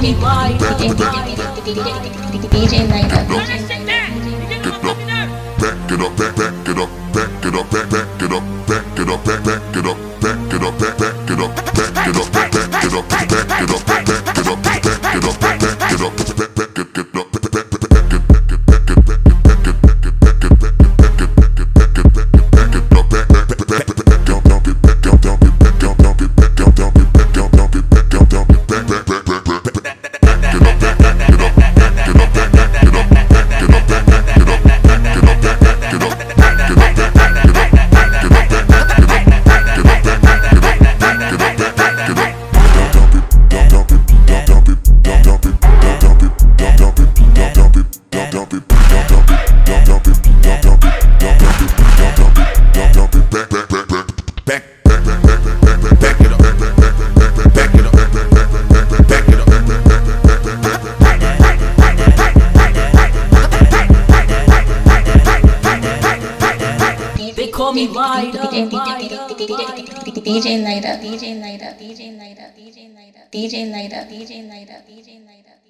me wide. DJ Light Up. Back it up, back it up, back it up, back it up, back it up, back it up, back it up, back it up, back it up, back it up, back it up, back it up, back it up, back it up, Call me wide up. DJ Light Up. DJ Light Up. DJ Light Up. DJ Light Up. DJ Light Up. DJ Light Up. DJ Light Up.